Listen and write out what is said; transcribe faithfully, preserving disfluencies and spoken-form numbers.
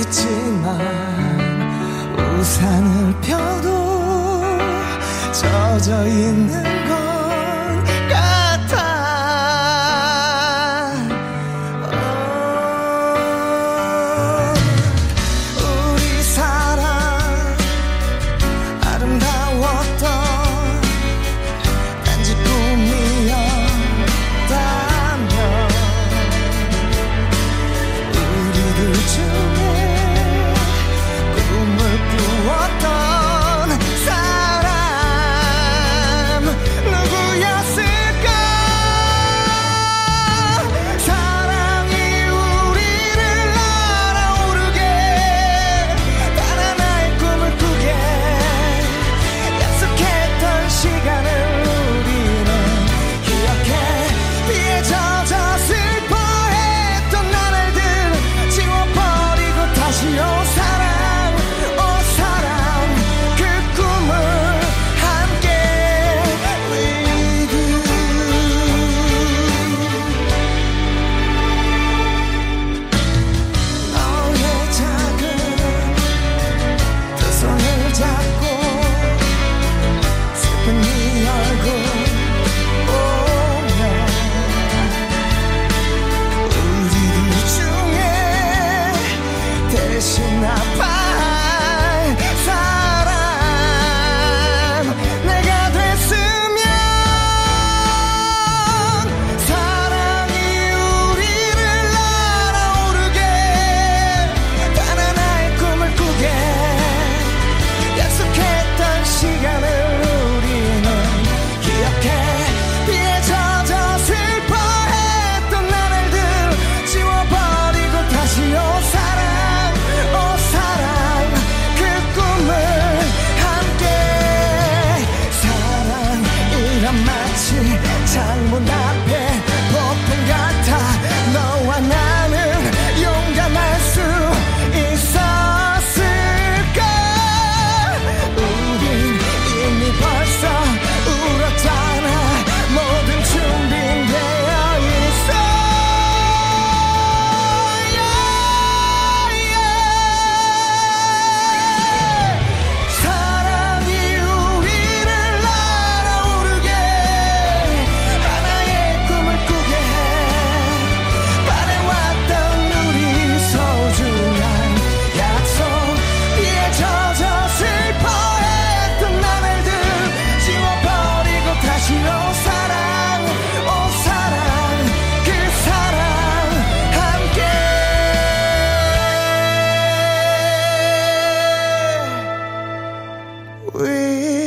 있지만 우산을 펴도 젖어 있는 것 같아. 어, 우리 사랑 아름다웠던 단지 꿈이었다면 우리들 중에 꿈을 꾸었던 사람 누구였을까. 사랑이 우리를 날아오르게 단 하나의 꿈을 꾸게 약속했던 시간을 우리는 기억해. 비에 젖어 슬퍼했던 나날들 지워버리고 다시 오 사랑 오 사랑 그 꿈을 함께 with you. 너의 작은 두 손을 잡고 슬픈 네 얼굴 보며 우리들 중에 대신 아파할 사람 내가 됐으면 사랑이 우리를 날아오르게 단 하나의 꿈을 꾸게 약속했던 시간을 우리는 기억해. 비에 젖어 슬퍼했던 나날들 지워버리고 다시 오 사랑 오 사랑 그 꿈을 함께. 사랑이란 마치 창문 앞에 폭풍 같아. 너와 나는 용감할 수 있었을까. 우린 이미 벌써 울었잖아. 모든 준비되어 있어. 사랑이 우리를 날아오르게 하나의 꿈을 꾸게 바래왔던 우리 소중한 약속. 비에 젖어 슬퍼했던 나날들 지워버리고 다시 오 사랑 오 사랑 그 사랑 함께 with